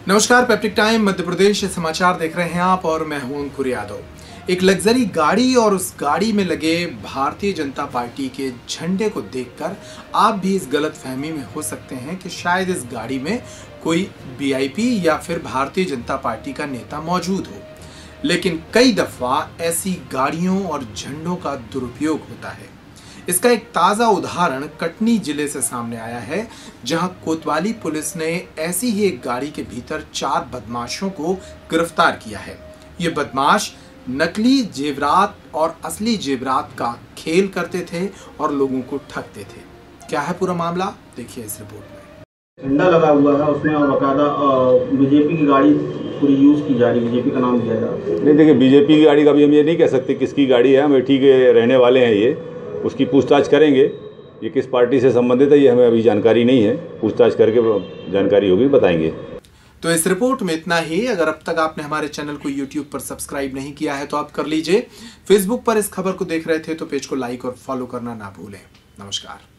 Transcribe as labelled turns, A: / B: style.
A: नमस्कार, peptic time Madhya Pradesh समाचार देख रहे हैं आप और मैं हूं अंकुर यादव। एक लग्जरी गाड़ी और उस गाड़ी में लगे भारतीय जनता पार्टी के झंडे को देखकर आप भी इस गलत फहमी में हो सकते हैं कि शायद इस गाड़ी में कोई वीआईपी या फिर भारतीय जनता पार्टी का नेता मौजूद हो। लेकिन कई दफा ऐसी गाड़ियों और झंडों का दुरुपयोग होता है। इसका एक ताजा उदाहरण कटनी जिले से सामने आया है, जहां कोतवाली पुलिस ने ऐसी ही एक गाड़ी के भीतर 4 बदमाशों को गिरफ्तार किया है। ये बदमाश नकली जेवरात और असली जेवरात का खेल करते थे और लोगों को ठगते थे। क्या है पूरा मामला, देखिए इस रिपोर्ट में।
B: झंडा लगा हुआ है उसमें और बाकायदा बीजेपी की गाड़ी पूरी यूज की जा रही है, बीजेपी का नाम दिया जा रहा है।
C: नहीं, देखिए बीजेपी की गाड़ी का भी हम ये नहीं कह सकते किसकी गाड़ी है। अमेठी के रहने वाले हैं, ये उसकी पूछताछ करेंगे। ये किस पार्टी से संबंधित है ये हमें अभी जानकारी नहीं है, पूछताछ करके जानकारी होगी बताएंगे।
A: तो इस रिपोर्ट में इतना ही। अगर अब तक आपने हमारे चैनल को YouTube पर सब्सक्राइब नहीं किया है तो आप कर लीजिए। फेसबुक पर इस खबर को देख रहे थे तो पेज को लाइक और फॉलो करना ना भूलें। नमस्कार।